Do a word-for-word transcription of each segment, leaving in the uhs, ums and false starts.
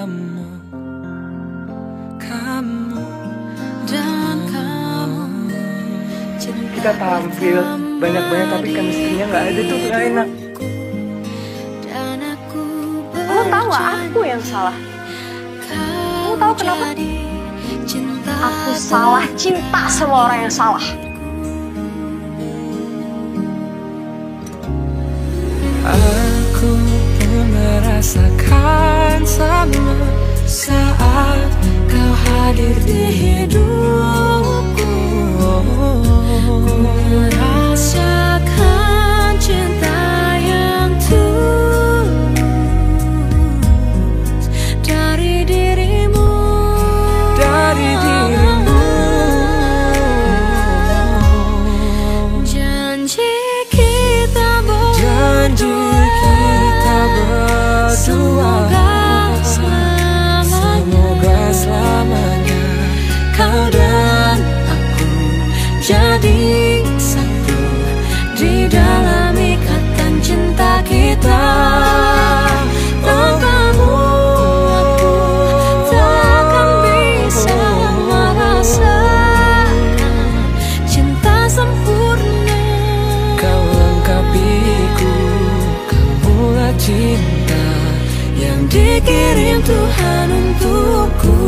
kamu, kamu dan kamu. Kita tampil banyak-banyak tapi chemistry-nya nggak ada tuh, nggak enak. Lo tau gak aku yang salah? Lo tau kenapa? Aku salah cinta sama orang yang salah. Aku pun merasakan sama saat kau hadir di hidupku. Merasakan cinta yang tulus dari dirimu, dari dirimu. Janji kita berdua, janji kita berdua, semoga selamanya, semoga selamanya kau dan aku jadi satu di dalam ikatan cinta kita. Tanpamu aku takkan bisa merasakan cinta sempurna. Kau lengkapiku, kamulah cinta yang dikirim Tuhan untukku.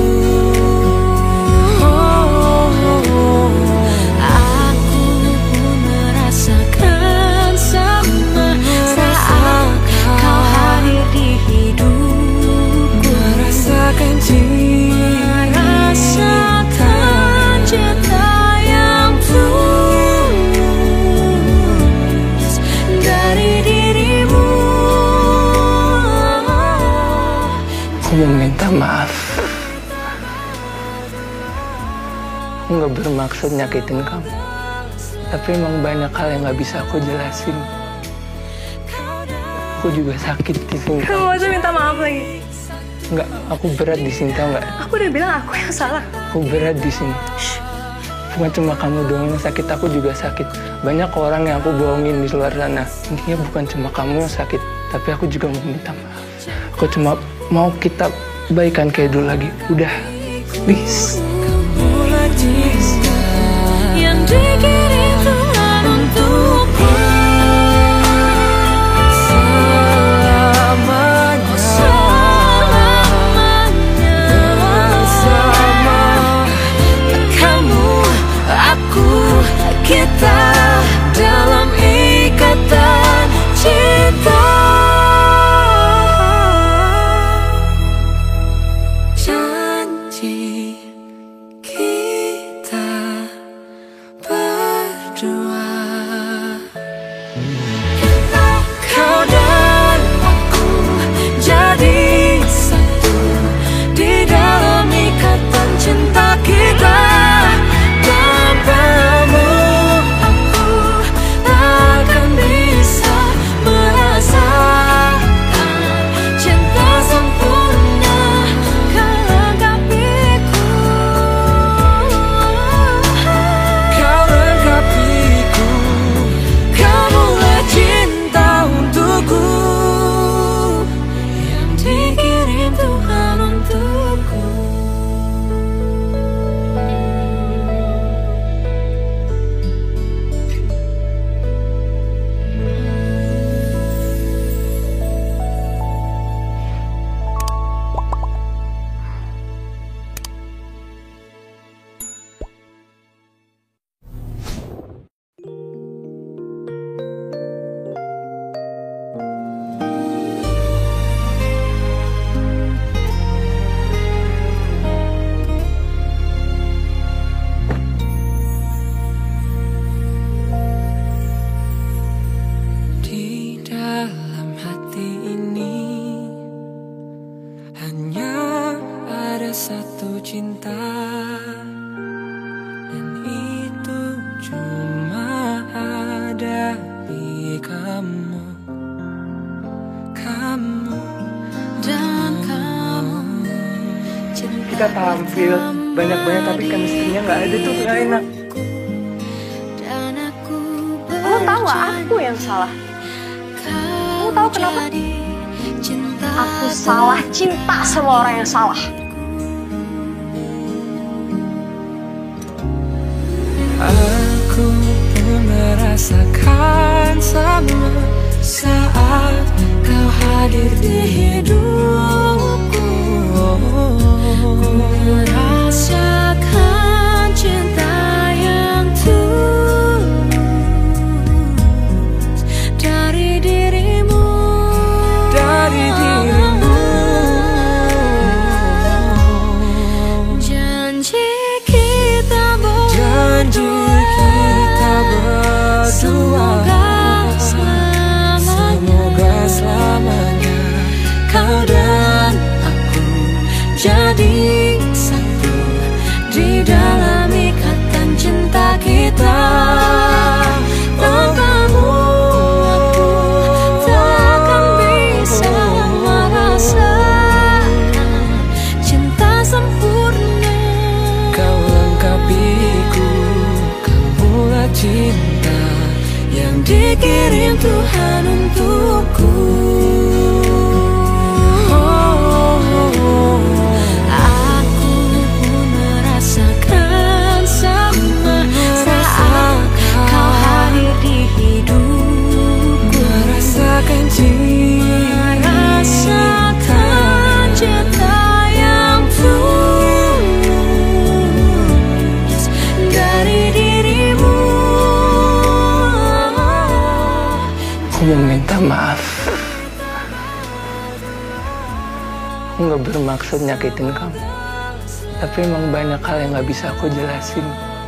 Merasakan cinta yang tulus dari dirimu. Aku mau minta maaf. Aku nggak bermaksud nyakitin kamu, tapi emang banyak hal yang nggak bisa aku jelasin. Aku juga sakit di sini. Kamu aja minta maaf lagi. Enggak, aku berat di sini, tau nggak? Aku udah bilang aku yang salah. Aku berat di sini. Bukan cuma kamu doang yang sakit, aku juga sakit. Banyak orang yang aku bohongin di luar sana. Intinya bukan cuma kamu yang sakit, tapi aku juga mau minta maaf. Aku cuma mau kita baikan kayak dulu lagi. Udah, please. Kamulah cinta yang dikirim Tuhan untukku. Kita dalam ikatan cinta. Janji kita berdua, kau dan aku jadi satu di dalam ikatan cinta kita. Satu cinta, dan itu cuma ada di kamu, kamu dan kamu. Kita tampil banyak-banyak tapi chemistry-nya nggak ada tuh, nggak enak. Lo tau gak aku yang salah? Lo tau kenapa? Aku salah cinta sama orang yang salah. Aku pun merasakan sama saat kau hadir di hidupku. Merasakan cinta yang tulus dari dirimu, dari dirimu. Janji kita berdua, janji kita berdua, semoga selamanya, semoga selamanya kau dan aku jadi satu di dalam ikatan cinta kita. Tanpamu aku takkan bisa merasakan cinta sempurna. Kau lengkapiku, kamulah cinta yang dikirim Tuhan untukku. Aku pun merasakan sama saat kau hadir di hidupku. Merasakan cinta, merasakan cinta yang tulus dari dirimu. Aku mau minta maaf. Aku nggak bermaksud nyakitin kamu, tapi emang banyak hal yang nggak bisa aku jelasin.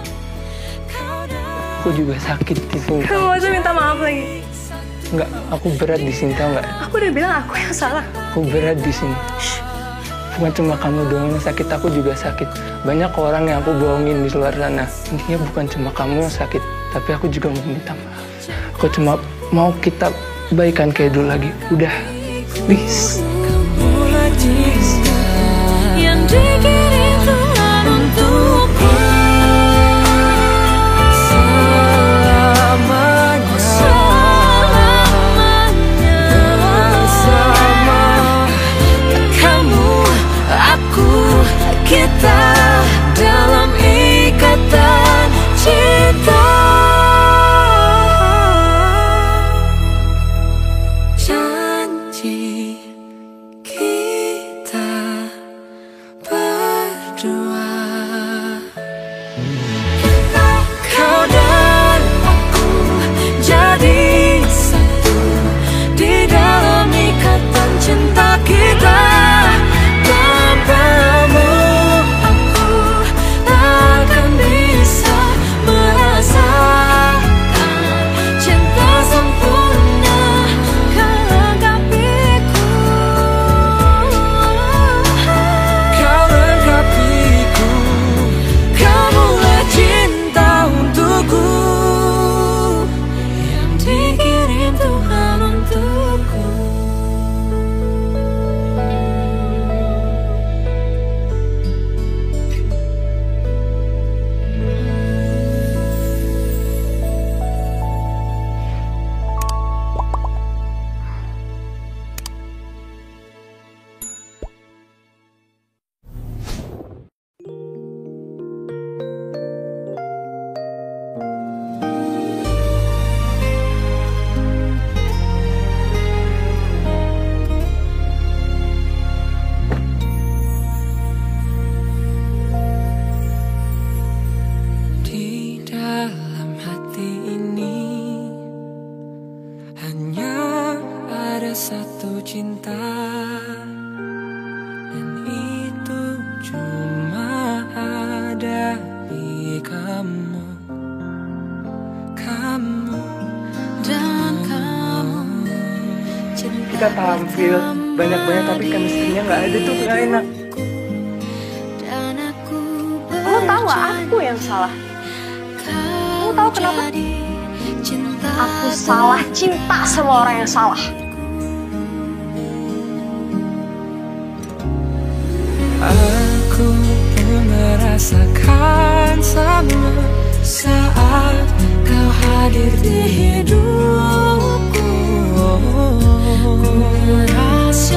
Aku juga sakit di sini. Kamu gak usah minta maaf lagi. Nggak, aku berat di sini, tau nggak? Aku udah bilang aku yang salah. Aku berat di sini. Bukan cuma kamu doang yang sakit, aku juga sakit. Banyak orang yang aku bohongin di luar sana. Intinya bukan cuma kamu yang sakit, tapi aku juga mau minta maaf. Aku cuma mau kita baikan kayak dulu lagi. Udah, please. Kamulah cinta yang dikirim Tuhan untukku. Selamanya, selamanya bersama kamu, aku, kita dalam ikatan cinta. Janji kita berdua, kau dan aku jadi satu di dalam ikatan cinta kita. Tanpamu aku takkan bisa merasakan cinta sempurna. Kau lengkapiku, kau lengkapiku, kamulah cinta untukku yang dikirim Tuhan untukku. Di dalam hati ini hanya ada satu cinta, dan itu cuma ada di kamu, kamu dan kamu. Kita tampil banyak-banyak tapi chemistry-nya nggak ada tuh, nggak enak. Kamu tahu gak aku yang salah? Kamu tahu kenapa? Aku salah cinta sama orang yang salah. Aku pun merasakan sama saat kau hadir di hidupku. Ku merasa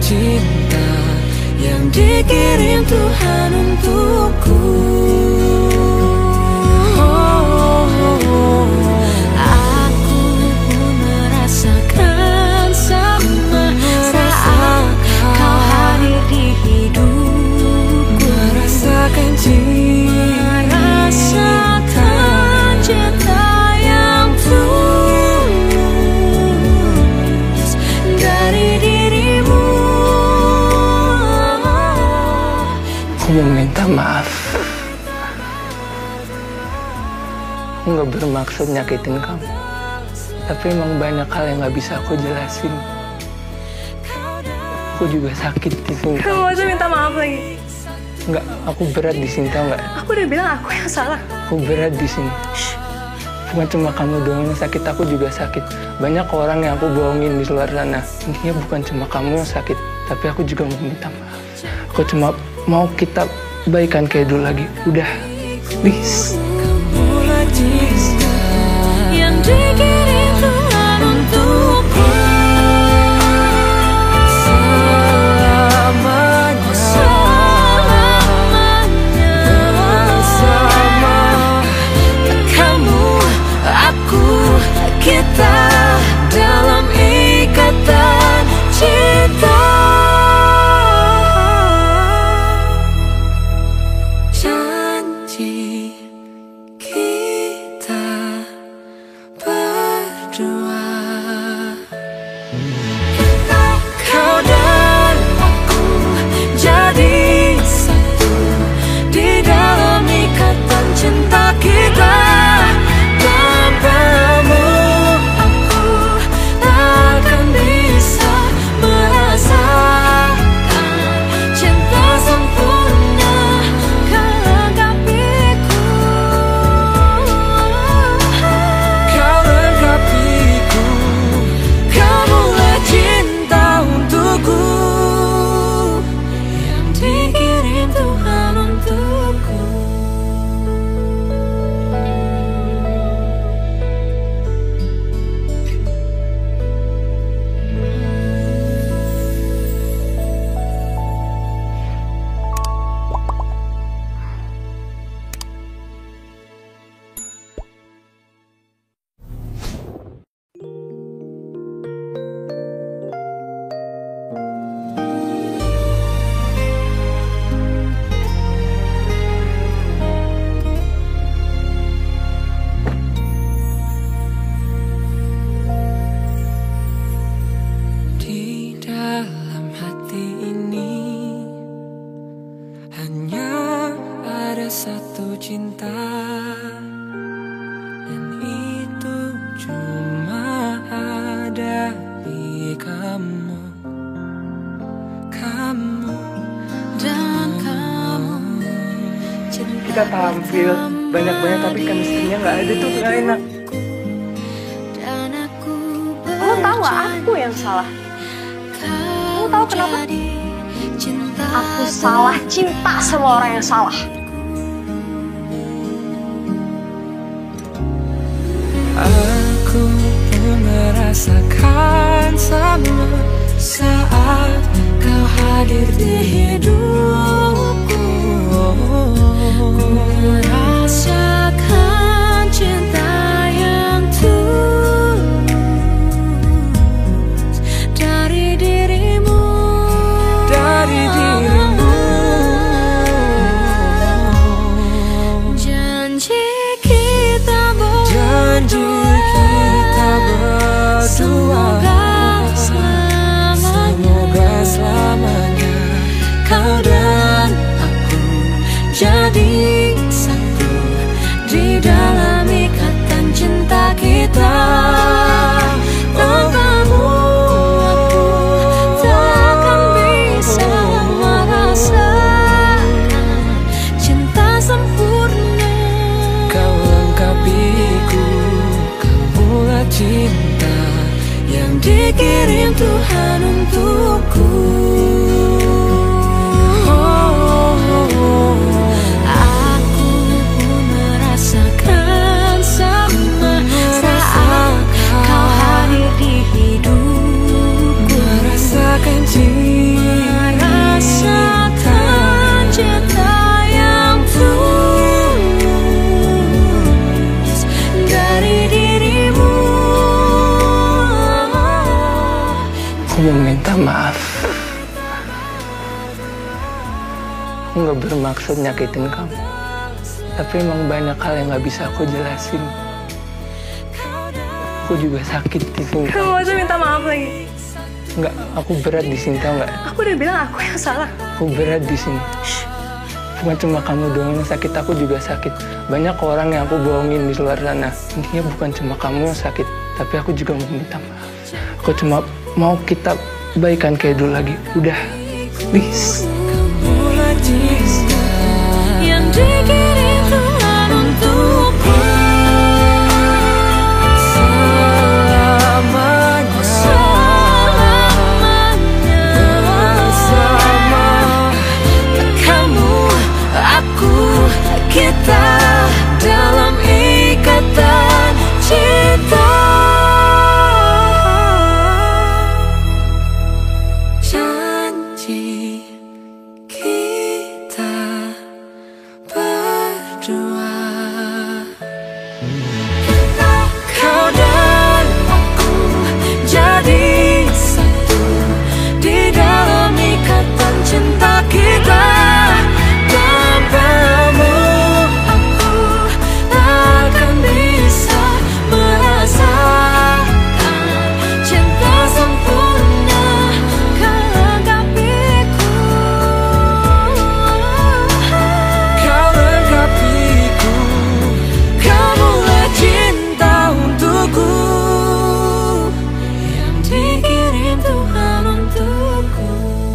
cinta yang dikirim Tuhan untukku. Oh, oh, oh. Aku pun merasakan sama saat kau hadir di hidupku. Merasakan cinta, merasakan cinta yang tulus dari dirimu. Aku mau minta maaf. Aku gak bermaksud nyakitin kamu, tapi emang banyak hal yang gak bisa aku jelasin. Aku juga sakit di sini. Kamu gak usah minta maaf lagi. Enggak, aku berat di sini, tau nggak? Aku udah bilang aku yang salah. Aku berat di sini. Bukan cuma kamu doang yang sakit, aku juga sakit. Banyak orang yang aku bohongin di luar sana. Intinya bukan cuma kamu yang sakit, tapi aku juga mau minta maaf. Aku cuma mau kita baikan kayak dulu lagi. Udah, please. Kamulah cinta yang dikirim Tuhan untukku. Selamanya, selamanya bersama kamu, aku, kita dalam ikatan cinta. Janji kita berdua, kau dan aku jadi satu di dalam ikatan cinta kita. Tanpamu aku takkan bisa merasakan cinta sempurna. Kau lengkapiku, kau lengkapiku, kamulah cinta untukku yang dikirim Tuhan untukku. Di dalam hati ini hanya ada satu cinta, dan itu cuma ada di kamu, kamu dan kamu. Kita tampil banyak-banyak tapi chemistry-nya nggak ada tuh, nggak enak. Kamu tahu gak aku yang salah? Kamu tahu kenapa? Aku salah cinta sama orang yang salah. Aku pun merasakan sama saat kau hadir di hidupku. Merasakan cinta yang tulus dari dirimu, dari dirimu. Janji kita berdua, janji kita berdua, semoga selamanya, semoga selamanya kau dan aku jadi satu di dalam ikatan cinta kita. Tanpamu aku takkan bisa merasakan cinta sempurna. Kau lengkapiku, kamulah cinta yang dikirim Tuhan untukku. Oh, oh, oh. Aku pun merasakan sama saat kau hadir di hidupku. Merasakan cinta Aku mau minta maaf. Aku nggak bermaksud nyakitin kamu. Tapi emang banyak hal yang nggak bisa aku jelasin. Aku juga sakit di sini. Kamu gak usah minta maaf lagi. Nggak, aku berat di sini, tau nggak? Aku udah bilang aku yang salah. Aku berat di sini. Bukan cuma kamu doang yang sakit, aku juga sakit. Banyak orang yang aku bohongin di luar sana. Intinya bukan cuma kamu yang sakit, tapi aku juga mau minta maaf. Aku cuma mau kita baikan kayak dulu lagi. Udah, please. Yang dikirim Tuhan untukku selamanya, selamanya bersama kamu, aku, kita dalam ikatan cinta. Janji kita berdua, kau dan aku jadi satu di dalam ikatan cinta kita. Tanpamu aku takkan bisa merasakan cinta sempurna. Kau lengkapiku, kau lengkapiku, kamulah cinta untukku yang dikirim Tuhan untukku.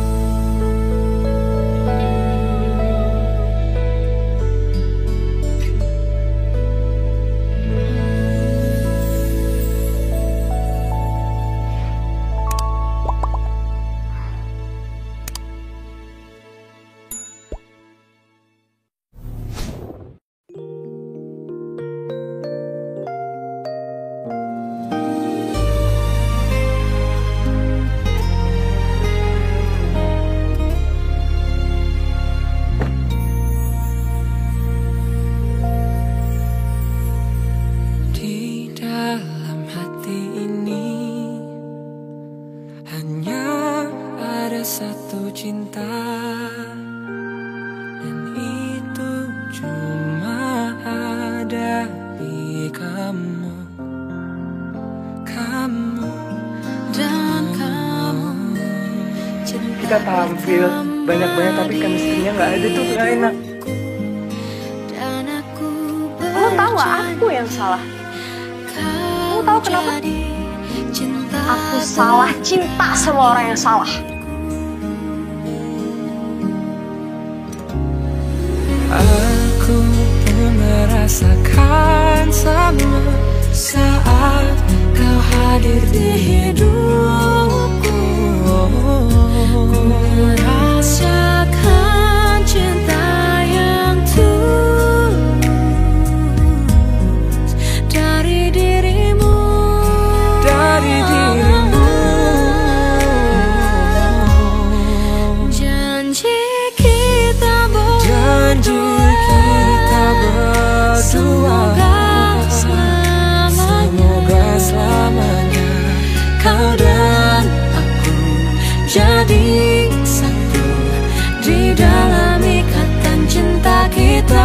Di dalam hati ini hanya ada satu cinta, dan itu cuma ada di kamu, kamu dan kamu. Kita tampil banyak-banyak tapi chemistry-nya nggak ada tuh, nggak enak. Dan aku Kamu tahu gak aku yang salah? Kamu tahu kenapa? Aku salah cinta sama orang yang salah. Aku pun merasakan sama saat kau hadir di hidupku. Ku merasakan cinta yang tulus dari dirimu, dari dirimu. Janji kita berdua, kita berdua, semoga selamanya, semoga selamanya kau dan aku jadi satu di dalam ikatan cinta kita.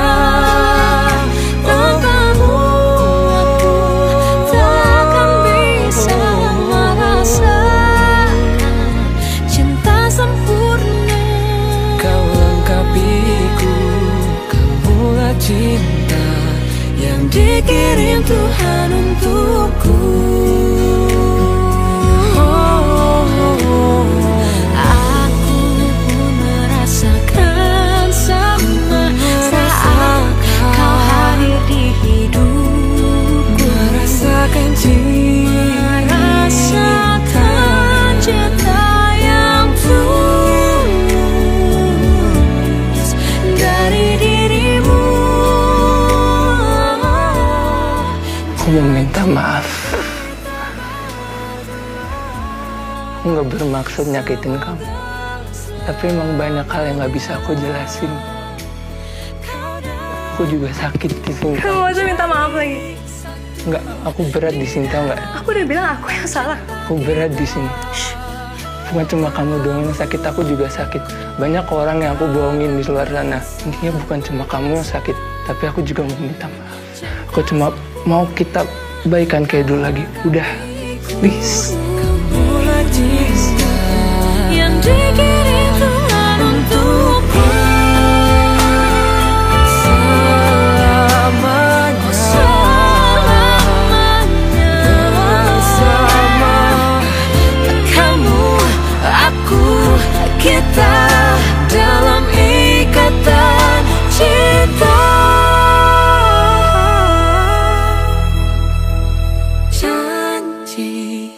Tanpamu aku takkan bisa merasakan cinta sempurna. Kau lengkapiku, kamulah cinta yang dikirim Tuhan untukku. Aku pun merasakan sama saat kau hadir di hidupku. Merasakan cinta, merasakan cinta yang tulus dari dirimu. Aku mau minta maaf. Aku nggak bermaksud nyakitin kamu. Tapi emang banyak hal yang nggak bisa aku jelasin. Aku juga sakit di sini. Kamu gak usah minta maaf lagi. Nggak, aku berat di sini, tau nggak? Aku udah bilang aku yang salah. Aku berat di sini. Bukan cuma kamu doang yang sakit, aku juga sakit. Banyak orang yang aku bohongin di luar sana. Intinya bukan cuma kamu yang sakit, tapi aku juga mau minta maaf. Aku cuma mau kita baikan kayak dulu lagi. Udah, please. Yang dikirim Tuhan untukku selamanya, selamanya bersama kamu, aku, kita dalam ikatan cinta. Janji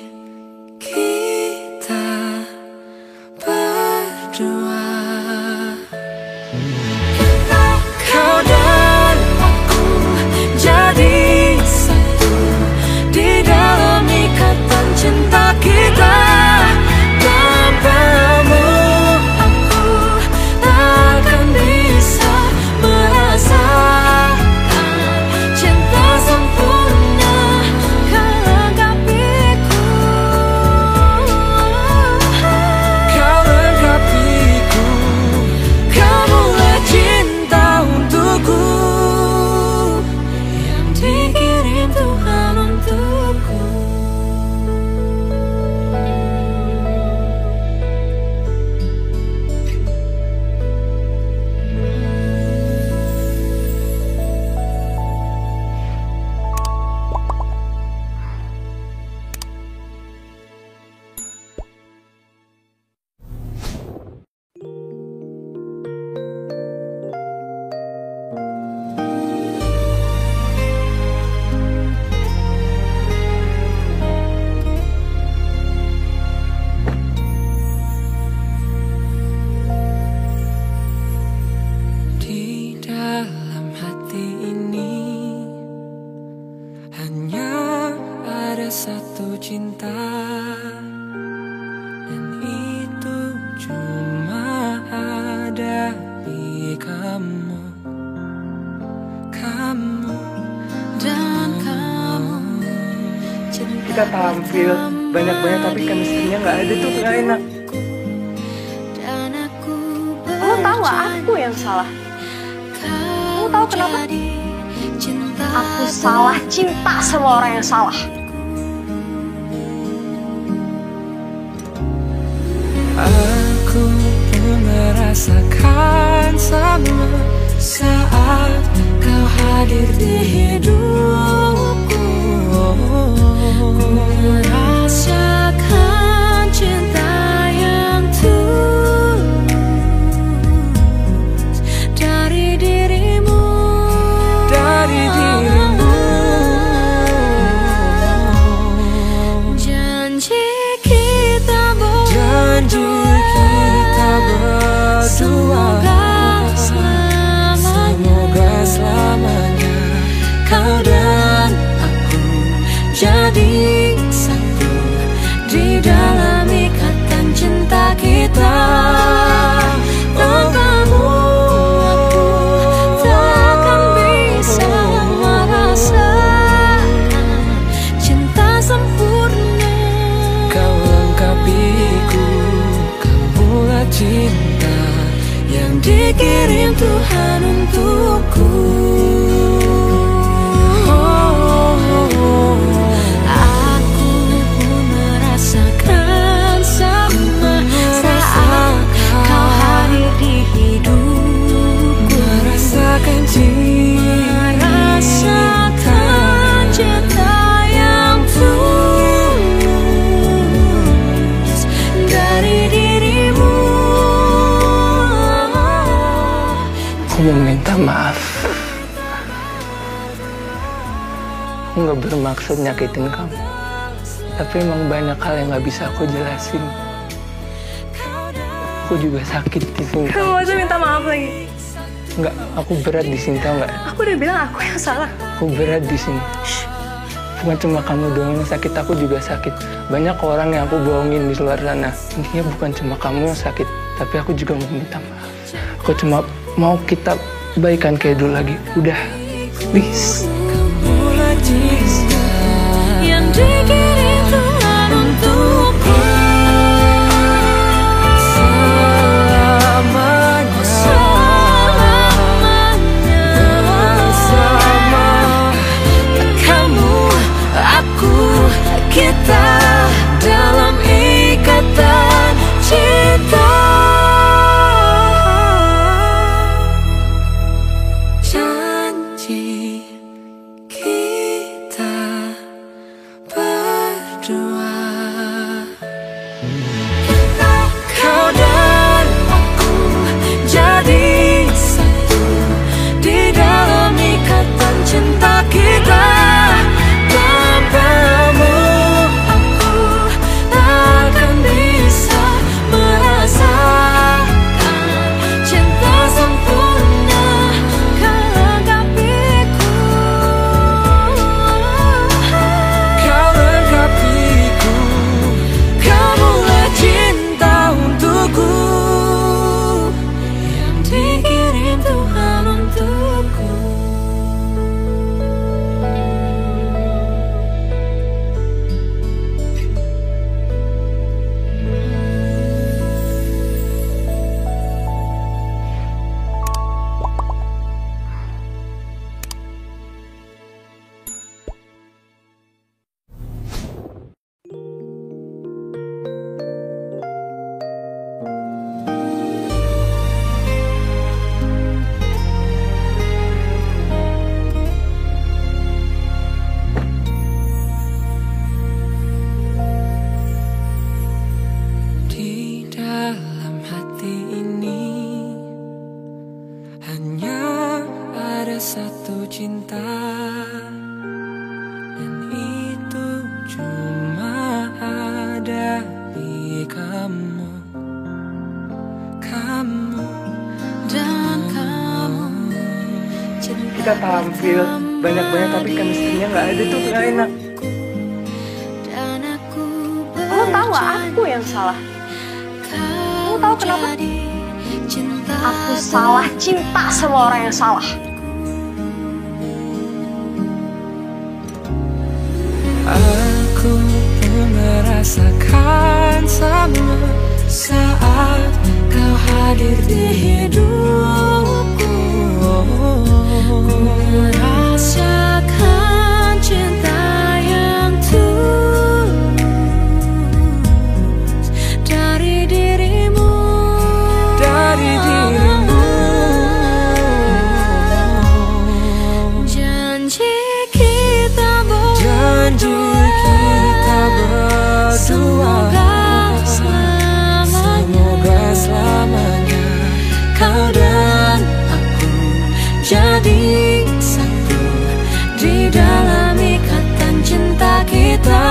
kita berdua, kau dan aku jadi satu di dalam ikatan cinta kita. Tanpamu aku takkan bisa merasakan cinta sempurna. Kau lengkapiku, kau lengkapiku, kamulah cinta untukku yang dikirim Tuhan untukku. Di dalam hati ini hanya ada satu cinta, dan itu cuma ada di kamu, kamu dan kamu. Kita tampil banyak-banyak tapi chemistry-nya nggak ada tuh, nggak enak. Dan aku Kamu tahu nggak aku yang salah? Kamu tahu kenapa? Aku salah cinta sama orang yang salah. Aku pun merasakan sama saat kau hadir di hidupku. Ku merasakan cinta yang tulus dari dirimu, dari dirimu. Janji kita berdua, semoga selamanya, semoga selamanya kau dan aku jadi satu di dalam ikatan cinta kita. Tanpamu aku takkan bisa merasakan cinta sempurna. Kau lengkapiku, kamulah cinta yang dikirim Tuhan untukku. Aku pun merasakan sama saat kau hadir di hidupku. Merasakan cinta, merasakan cinta yang tulus dari dirimu. Aku mau minta maaf. Aku nggak bermaksud nyakitin kamu, tapi emang banyak hal yang nggak bisa aku jelasin. Aku juga sakit di sini. Kamu masih minta maaf lagi? Nggak, aku berat di sini, tau nggak? Aku udah bilang aku yang salah. Aku berat di sini. Bukan cuma kamu doang yang sakit, aku juga sakit. Banyak orang yang aku bohongin di luar sana. Intinya bukan cuma kamu yang sakit, tapi aku juga mau minta maaf. Aku cuma mau kita baikan kayak dulu lagi. Udah, please. Yang dikirim Tuhan untukku kamu, kamu dan kamu. Kita tampil banyak-banyak tapi chemistry-nya nggak ada tuh, nggak enak. Kamu tahu nggak aku yang salah? Kamu tahu kenapa? Aku salah cinta sama orang yang salah. Aku pun merasakan sama saat kau hadir di hidupku. Merasakan cinta yang tulus dari dirimu, dari dirimu. Janji kita berdua, semoga selamanya, semoga selamanya kau dan aku jadi satu di dalam ikatan cinta kita.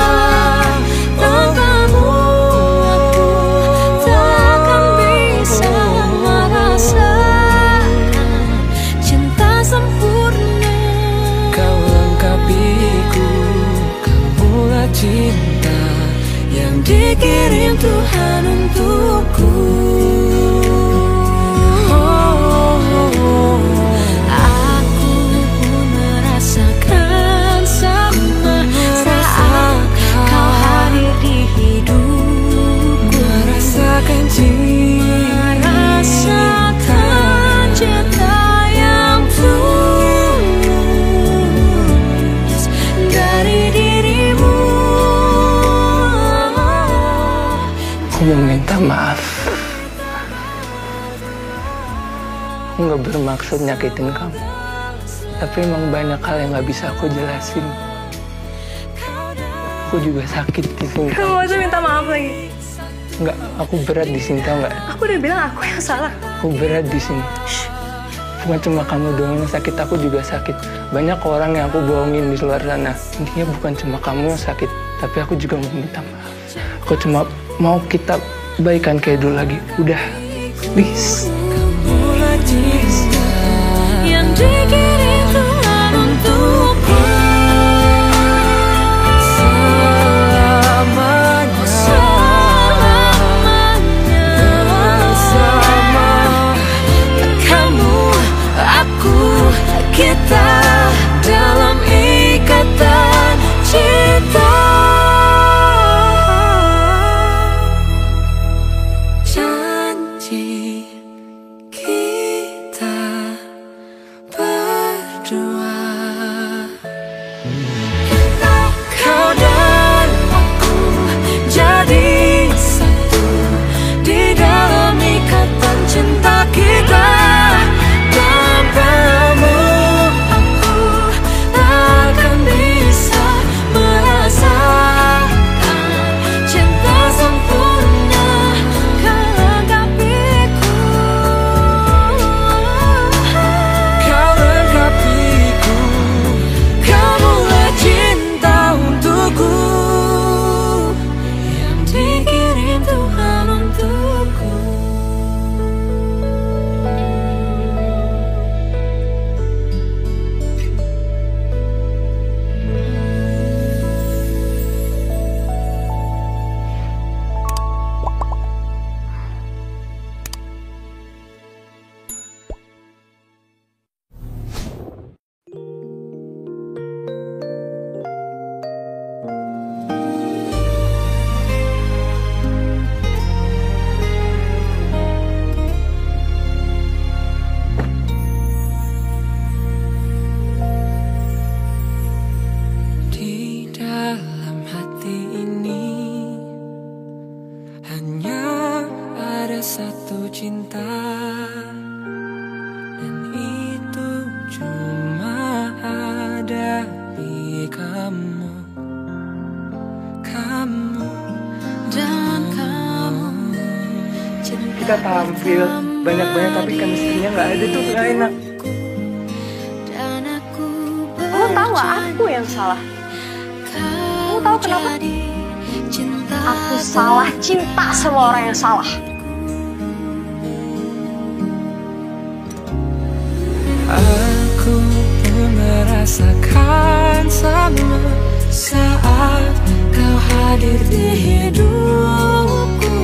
Tanpamu aku takkan bisa merasakan cinta sempurna. Kau lengkapiku, kamulah cinta yang dikirim Tuhan untukku. Aku pun merasakan sama saat kau hadir di hidupku. Merasakan cinta, merasakan cinta yang tulus dari dirimu. Aku mau minta maaf. Aku nggak bermaksud nyakitin kamu, tapi emang banyak hal yang nggak bisa aku jelasin. Aku juga sakit di sini. Kamu masih minta maaf lagi? Nggak, aku berat di sini, tau nggak? Aku udah bilang aku yang salah. Aku berat di sini. Bukan cuma kamu doang yang sakit, aku juga sakit. Banyak orang yang aku bohongin di luar sana. Intinya bukan cuma kamu yang sakit, tapi aku juga mau minta maaf. Aku cuma mau kita baikan kayak dulu lagi. Udah, please. Kamulah cinta yang dikirim Tuhan untukku. Selamanya, selamanya bersama. Kamu, aku, kita dalam ikatan cinta. Janji kita berdua, kau dan aku jadi satu di dalam ikatan cinta kita. Tanpamu aku takkan bisa merasakan cinta sempurna. Kau lengkapiku, kau lengkapiku, kamulah cinta untukku yang dikirim Tuhan untukku. Di dalam hati ini hanya ada satu cinta, dan itu cuma ada di kamu, kamu dan kamu. Kita tampil banyak-banyak tapi chemistry-nya nggak ada tuh, nggak enak. Kamu tahu nggak aku yang salah? Kamu tahu kenapa? Aku salah cinta sama orang yang salah. Aku pun merasakan sama saat kau hadir di hidupku.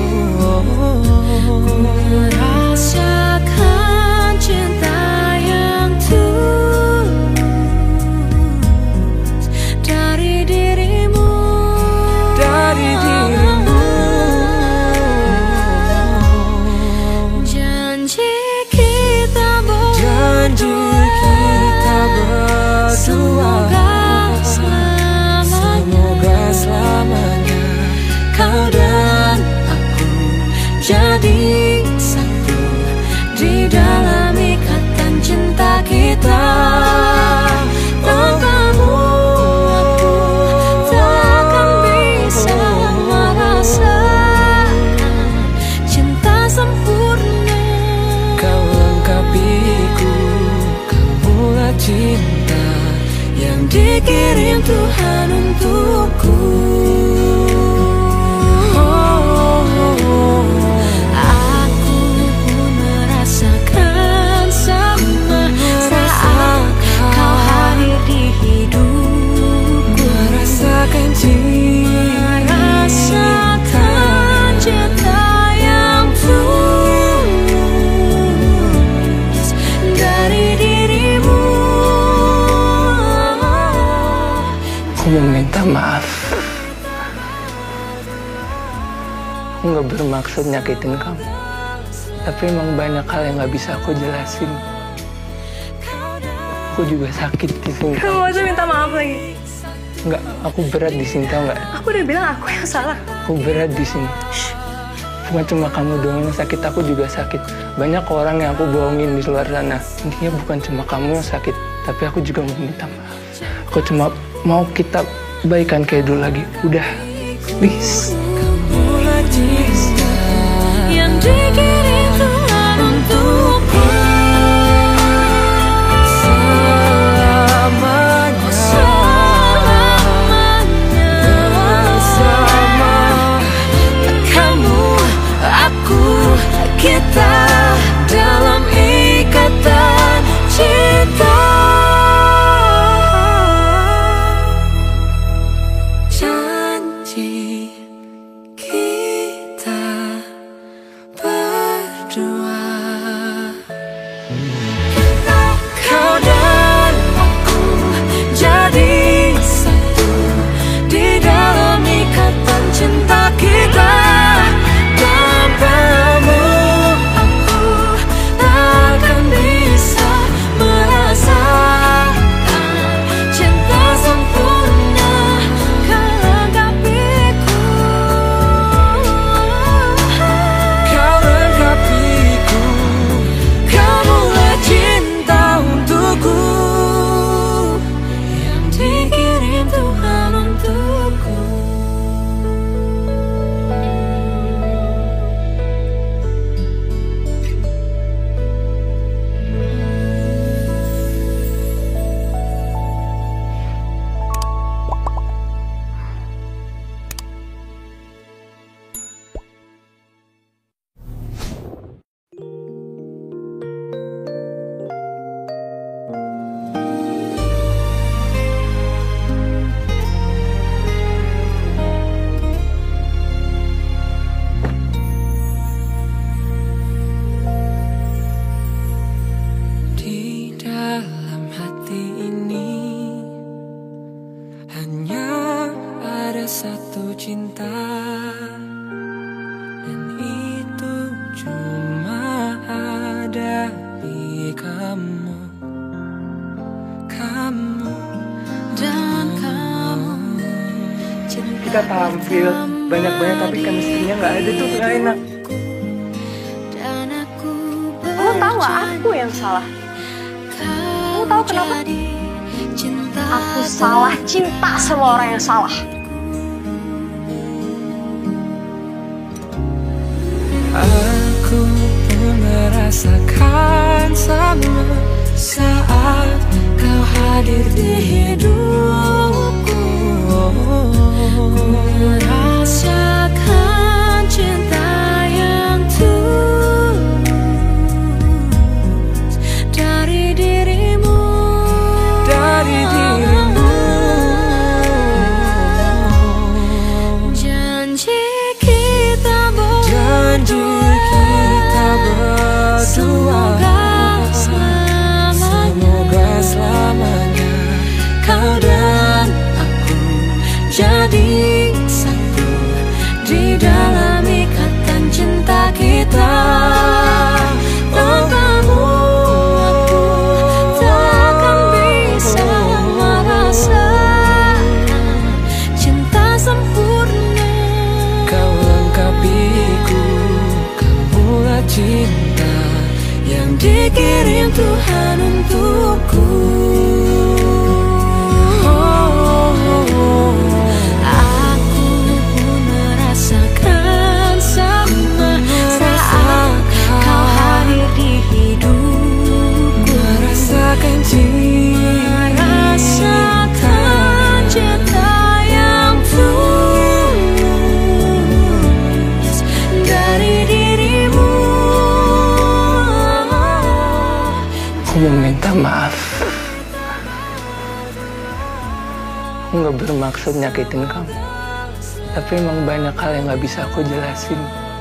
Ku merasakan cinta yang tulus dari dirimu, dari dirimu. Janji kita berdua, janji kita berdua, semoga selamanya, semoga selamanya kau dan aku jadi satu di dalam ikatan cinta kita. Tanpamu aku takkan bisa merasakan cinta sempurna. Kau lengkapiku, kamulah cinta yang dikirim Tuhan untukku. Aku pun merasakan sama saat kau hadir di hidupku. Merasakan cinta, merasakan cinta yang tulus dari dirimu. Aku mau minta maaf. Aku gak bermaksud nyakitin kamu, tapi emang banyak hal yang gak bisa aku jelasin. Aku juga sakit di sini. Kamu aja minta maaf lagi. Enggak, aku berat di sini, tau nggak? Aku udah bilang aku yang salah. Aku berat di sini. Bukan cuma kamu doang yang sakit, aku juga sakit. Banyak orang yang aku bohongin di luar sana. Intinya bukan cuma kamu yang sakit, tapi aku juga mau minta maaf. Aku cuma mau kita baikan kayak dulu lagi. Udah, please. Kamulah cinta yang dikirim Tuhan untukku. Selamanya, selamanya bersama kamu, aku, kita dalam ikatan cinta. Janji kita berdua, kau dan aku jadi satu di dalam ikatan cinta kita. Tanpamu aku takkan bisa merasakan cinta sempurna. Kau lengkapiku, kau lengkapiku, kamulah cinta untukku yang dikirim Tuhan untukku. Di dalam hati ini hanya ada satu cinta, dan itu cuma ada di kamu, kamu dan kamu. Kita tampil banyak-banyak tapi chemistry-nya nggak ada tuh, nggak enak. Dan aku Kamu tahu nggak aku yang salah? Kamu tahu kenapa? Aku salah cinta sama orang yang salah. Aku pun merasakan sama saat kau hadir di hidupku. Ku merasa Semoga selamanya, semoga selamanya kau dan aku jadi satu di dalam ikatan cinta kita. Tanpamu aku tak akan bisa merasakan cinta sempurna. Kau lengkapiku, kamulah cinta yang dikirim Tuhan untukku. Oh, oh, oh. Aku pun merasakan sama saat kau hadir di hidupku. Merasakan cinta, merasakan cinta yang tulus dari dirimu. Aku mau minta maaf. Aku gak bermaksud nyakitin kamu, tapi emang banyak hal yang gak bisa aku jelasin.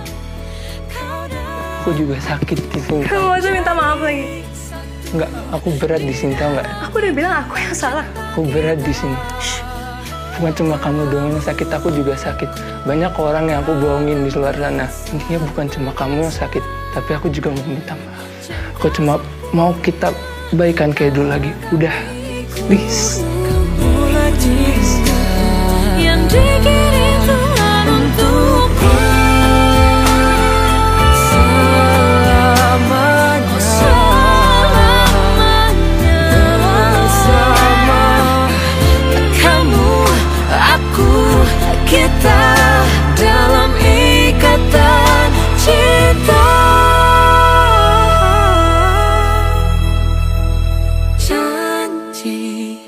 Aku juga sakit di sini. Kamu aja minta maaf lagi. Enggak, aku berat di sini, tau nggak? Aku udah bilang aku yang salah. Aku berat di sini. Bukan cuma kamu doang yang sakit, aku juga sakit. Banyak orang yang aku bohongin di luar sana. Intinya bukan cuma kamu yang sakit, tapi aku juga mau minta maaf. Aku cuma mau kita baikan kayak dulu lagi. Udah, please. Kamulah cinta yang dikirim Tuhan untukku. Selamanya, selamanya bersama. Kamu, aku, kita dalam ikatan cinta. Janji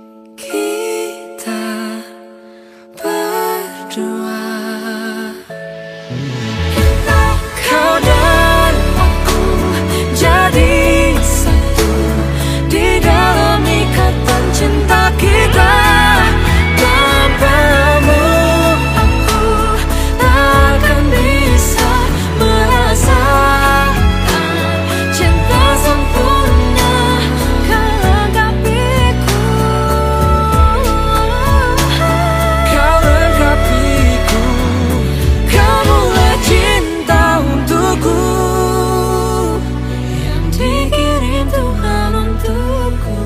kita berdua, kau dan aku jadi satu di dalam ikatan cinta kita. Tanpamu aku tak akan bisa merasakan cinta sempurna. Kau lengkapiku, kau lengkapiku, kamulah cinta untukku yang dikirim Tuhan untukku.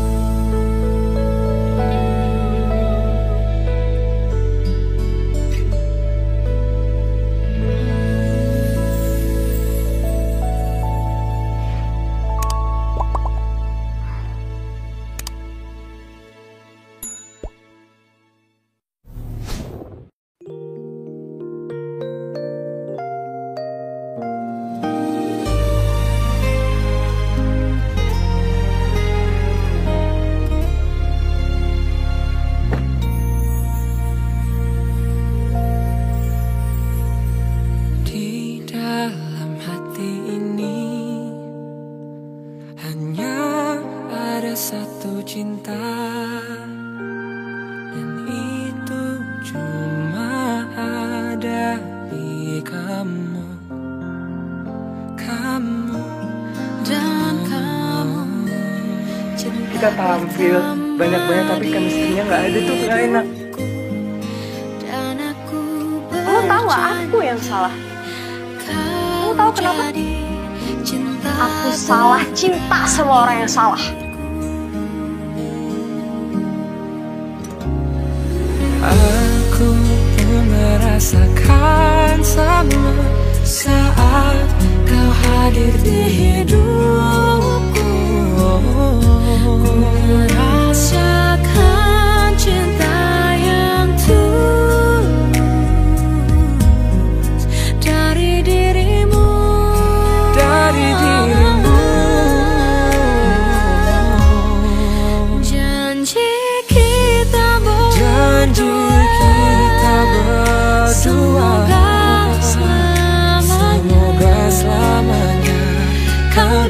Di dalam hati ini hanya ada satu cinta, dan itu cuma ada di kamu. Kamu dan kamu, cinta Kita tampil banyak-banyak, tapi chemistry-nya nggak ada tuh, nggak enak. dan aku Kamu tahu nggak aku yang salah? Kamu tahu kenapa? Aku salah cinta sama orang yang salah. Aku pun merasakan sama saat kau hadir di hidupku. Ku merasakan cinta yang tulus dari dirimu, dari dirimu. Janji kita berdua, janji kita berdua. Semoga selamanya, semoga selamanya kau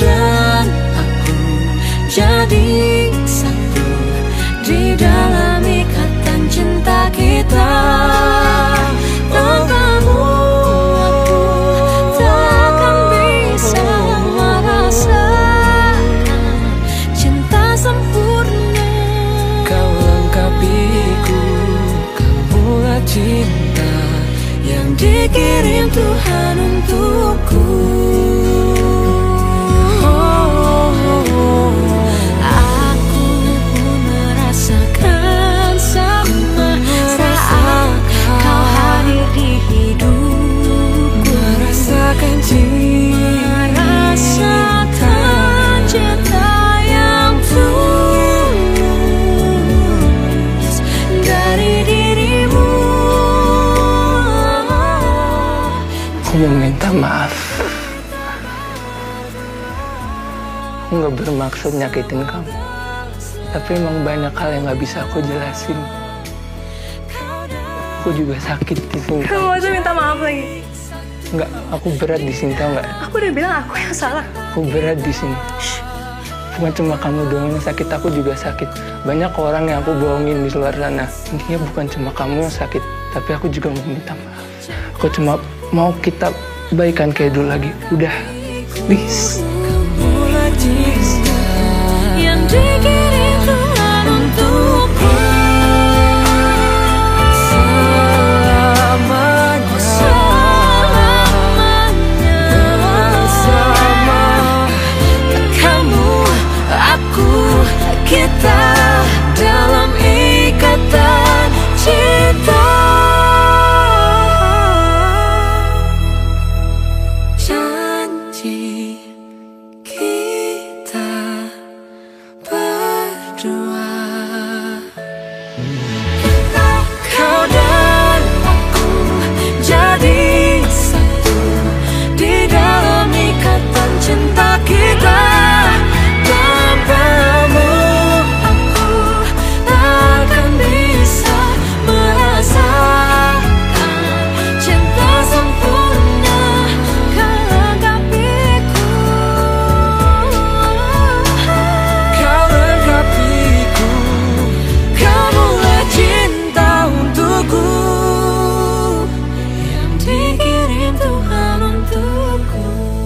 Tuhan untukku. Aku pun merasakan sama saat kau hadir di hidupku. Merasakan cinta, merasakan cinta yang tulus dari dirimu. Aku mau minta maaf. Aku gak bermaksud nyakitin kamu, tapi emang banyak hal yang gak bisa aku jelasin. Aku juga sakit di sini. Kamu aja minta maaf lagi. Enggak, aku berat di sini, tau nggak? Aku udah bilang aku yang salah. Aku berat di sini. Bukan cuma kamu doang yang sakit, aku juga sakit. Banyak orang yang aku bohongin di luar sana. Intinya bukan cuma kamu yang sakit, tapi aku juga mau minta maaf. Aku cuma mau kita baikan kayak dulu lagi. Udah, please. Kamulah cinta yang dikirim Tuhan untukku. Selamanya, selamanya bersama. Kamu, aku, kita dalam ikatan cinta. Janji kita berdua, kau dan aku jadi satu di dalam ikatan cinta kita. Tanpamu aku takkan bisa merasakan cinta sempurna. Kau lengkapiku, kau lengkapiku. Kamulah cinta untukku yang dikirim Tuhan untukku.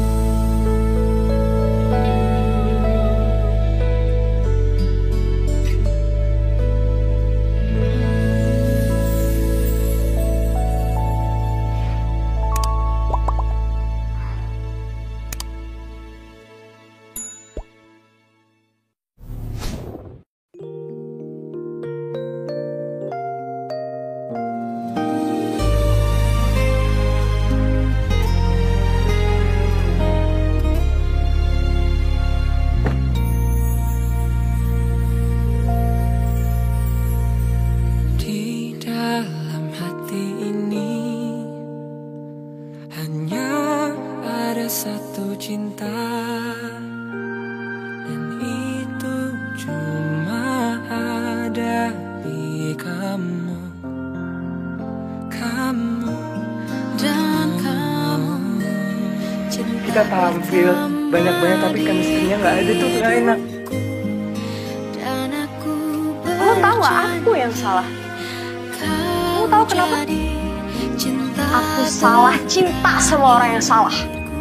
Di dalam hati ini hanya ada satu cinta, dan itu cuma ada di kamu. Kamu dan kamu. Kita tampil banyak-banyak, tapi chemistry-nya nggak ada tuh, nggak enak. Dan aku Kamu tahu nggak aku yang salah? Kamu tahu kenapa? Aku salah cinta sama orang yang salah.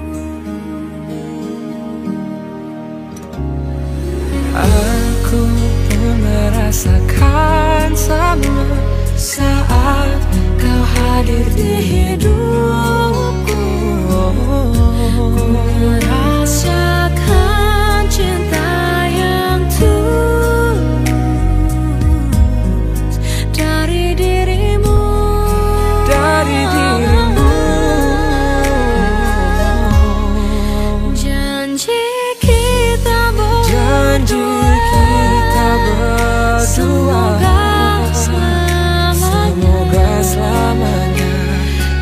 Aku pun merasakan sama saat kau hadir di hidupku. Ku merasakan cinta yang tulus dari dirimu, dari dirimu. Janji kita berdua, janji kita berdua. Semoga selamanya, semoga selamanya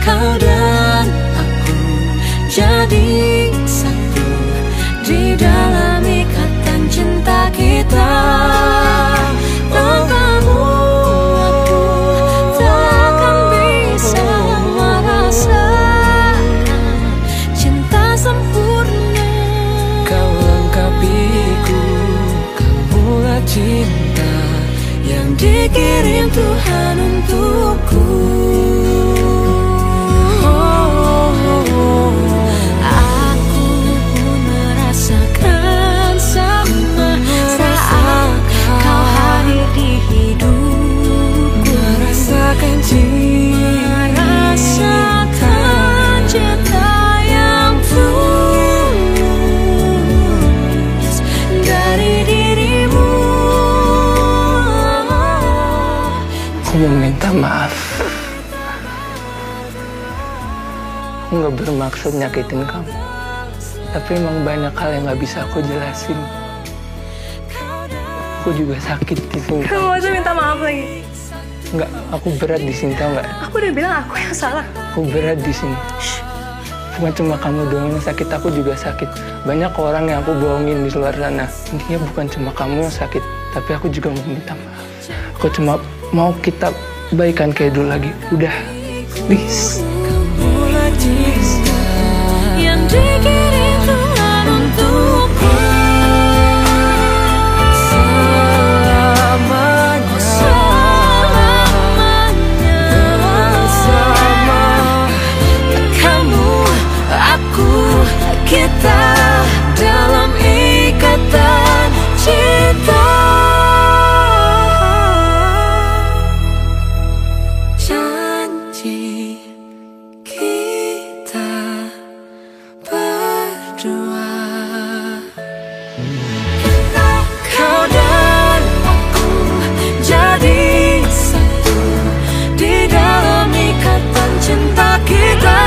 minta maaf. Aku nggak bermaksud nyakitin kamu, tapi emang banyak hal yang nggak bisa aku jelasin. Aku juga sakit di sini. Kamu aja minta maaf lagi. Nggak, aku berat di sini, tau nggak? Aku udah bilang aku yang salah. Aku berat di sini. Bukan cuma kamu doang yang sakit, aku juga sakit. Banyak orang yang aku bohongin di luar sana. Intinya bukan cuma kamu yang sakit, tapi aku juga mau minta maaf. Aku cuma mau kita baikan kayak dulu lagi. Udah, please. Yang dikirim Tuhan untukku selamanya, selamanya bersama kamu, aku, kita dalam ikatan cinta. Janji kita berdua, kau dan aku jadi satu di dalam ikatan cinta kita.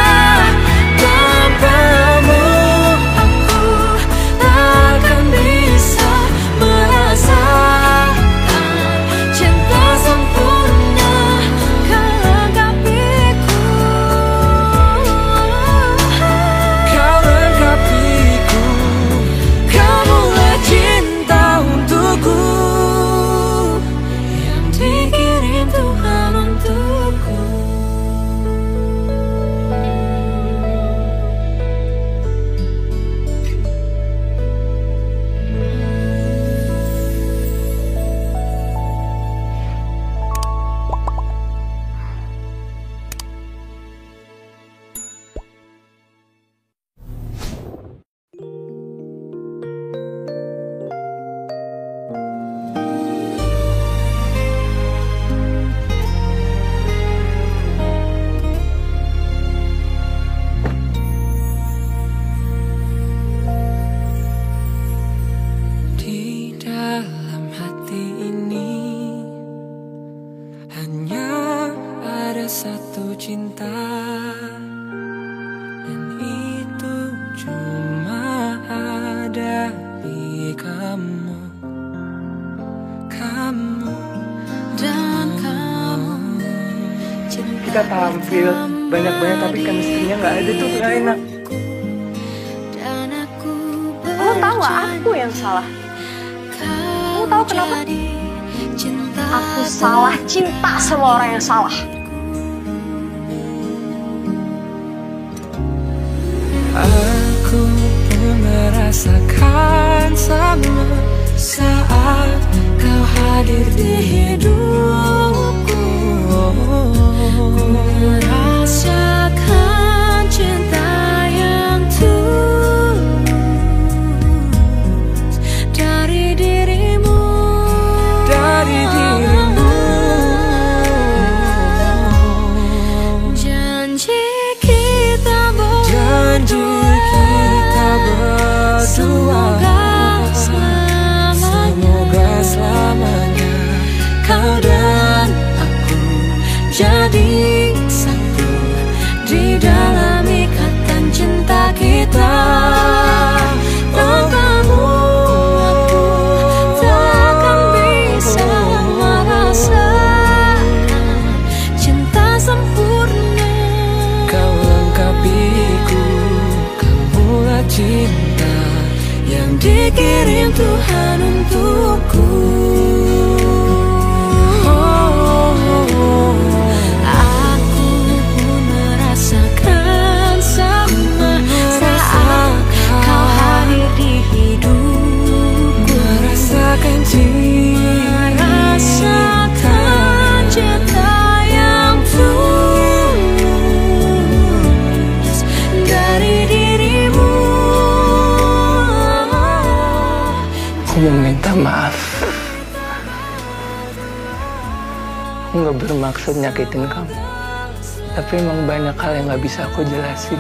Tanpamu aku takkan bisa merasakan cinta sempurna. Kau lengkapiku, kau lengkapiku, kamulah cinta untukku yang dikirim Tuhan untukku. Di dalam hati ini hanya ada satu cinta, dan itu cuma ada di kamu, kamu dan kamu. Cinta Kita tampil banyak-banyak, tapi chemistry-nya nggak ada tuh, nggak enak. dan aku Kamu tahu nggak aku yang salah? Kamu tahu kenapa? Aku salah cinta sama orang yang salah. Aku pun merasakan sama saat kau hadir di hidupku. Merasakan cinta yang tulus dari dirimu, dari dirimu. Janji kita berdua, janji kita berdua, semoga selamanya, semoga selamanya kau dan aku jadi satu di dalam ikatan cinta kita. Tanpamu aku takkan bisa merasakan cinta sempurna. Kau lengkapiku, kamulah cinta yang dikirim Tuhan untukku. Aku pun merasakan sama saat kau hadir di hidupku. Merasakan cinta, merasakan cinta yang tulus dari dirimu. Aku mau minta maaf. Aku nggak bermaksud nyakitin kamu, tapi emang banyak hal yang nggak bisa aku jelasin.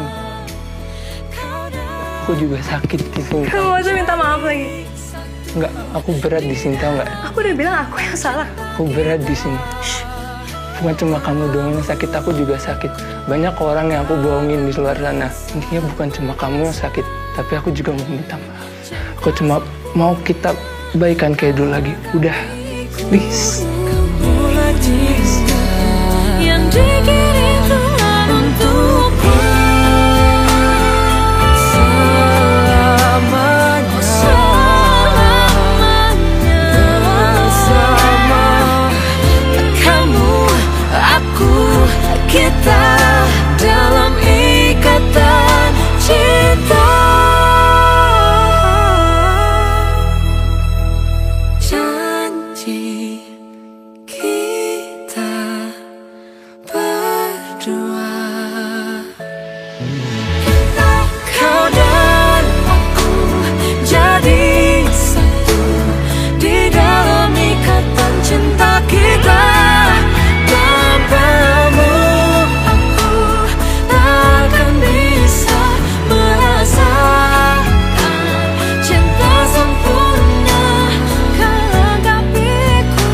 Aku juga sakit di sini. Kamu aja minta maaf lagi. Nggak, aku berat di sini, tau nggak? Aku udah bilang aku yang salah. Aku berat di sini. Bukan cuma kamu doang yang sakit, aku juga sakit. Banyak orang yang aku bohongin di luar sana. Intinya bukan cuma kamu yang sakit, tapi aku juga mau minta maaf. Aku cuma mau kita baikan kayak dulu lagi. Udah, please. Kamulah cinta yang dikirim Tuhan untukku. Selamanya, selamanya bersama kamu, aku, kita dalam ikatan cinta. Janji kita berdua, kau dan aku jadi satu di dalam ikatan cinta kita. Tanpamu aku takkan bisa merasakan cinta sempurna. Kau lengkapiku,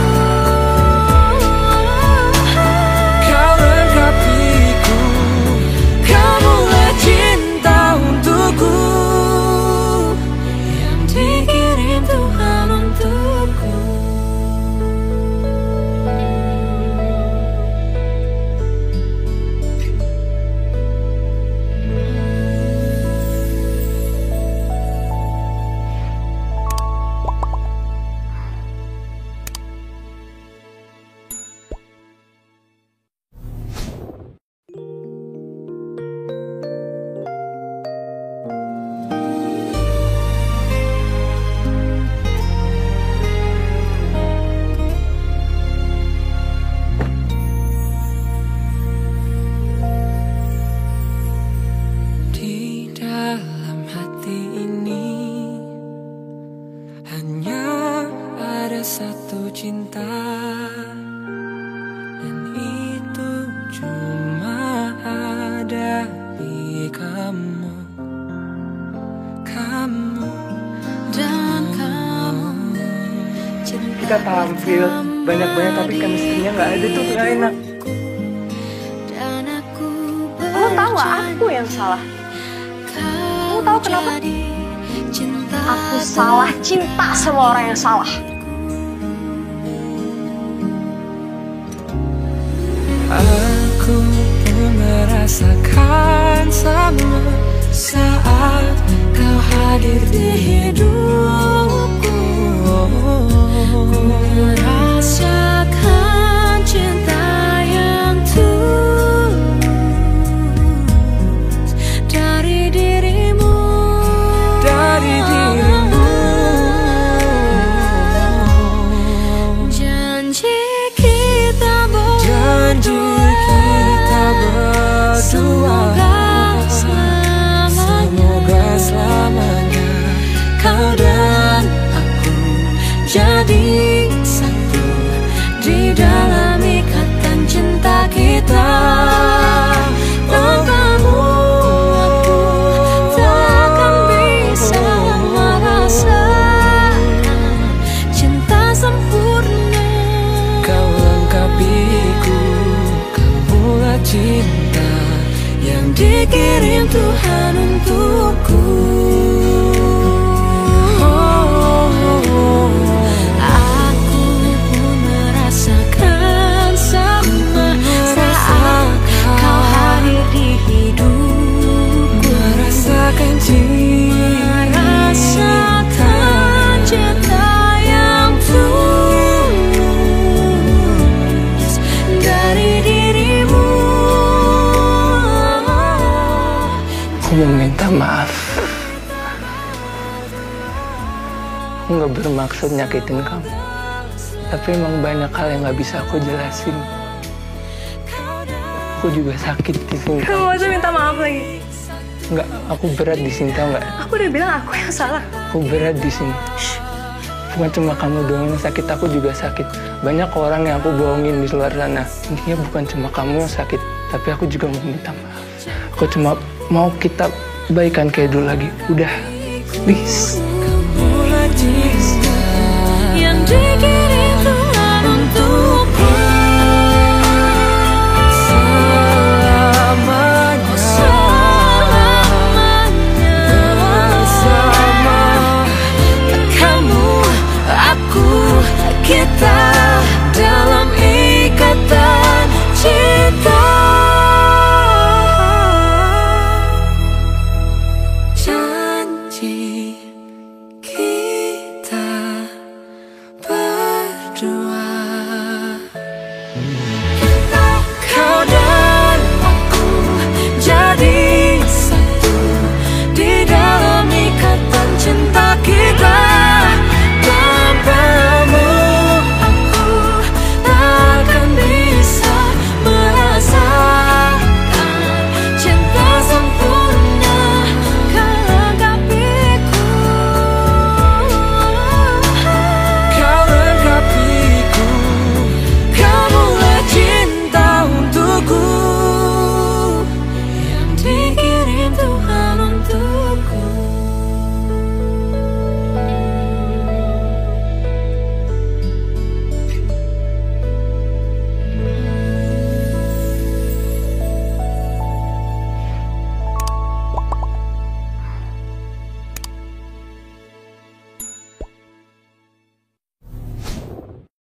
kau lengkapiku, kamulah cinta untukku yang dikirim Tuhan untukku. Di dalam hati ini hanya ada satu cinta, dan itu cuma ada di kamu, kamu dan kamu. Kita tampil banyak-banyak tapi chemistry-nya nggak ada tuh, nggak enak. Dan aku Kamu tahu nggak aku yang salah? Kamu tahu kenapa? Aku salah cinta sama orang yang salah. Aku pun merasakan sama saat kau hadir di hidupku. Ku merasakan cinta yang tulus dari dirimu, dari dirimu. Janji kita berdua, janji kita berdua, semoga selamanya, semoga selamanya kau dan aku jadi satu di dalam ikatan cinta kita. Tanpamu aku takkan bisa merasakan cinta sempurna. Kau lengkapiku, kamulah cinta yang dikirim Tuhan untukku. Aku pun merasakan sama saat kau hadir di hidupku. Merasakan cinta, merasakan cinta yang tulus dari dirimu. Aku mau minta maaf. Aku nggak bermaksud nyakitin kamu, tapi emang banyak hal yang nggak bisa aku jelasin. Aku juga sakit di sini. Kamu aja minta maaf lagi. Nggak, aku berat di sini, tau nggak? Aku udah bilang aku yang salah. Aku berat di sini. Bukan cuma kamu doang yang sakit, aku juga sakit. Banyak orang yang aku bohongin di luar sana. Intinya bukan cuma kamu yang sakit, tapi aku juga mau minta maaf. Aku cuma mau kita baikan kayak dulu lagi. Udah, please. Kamulah cinta yang dikirim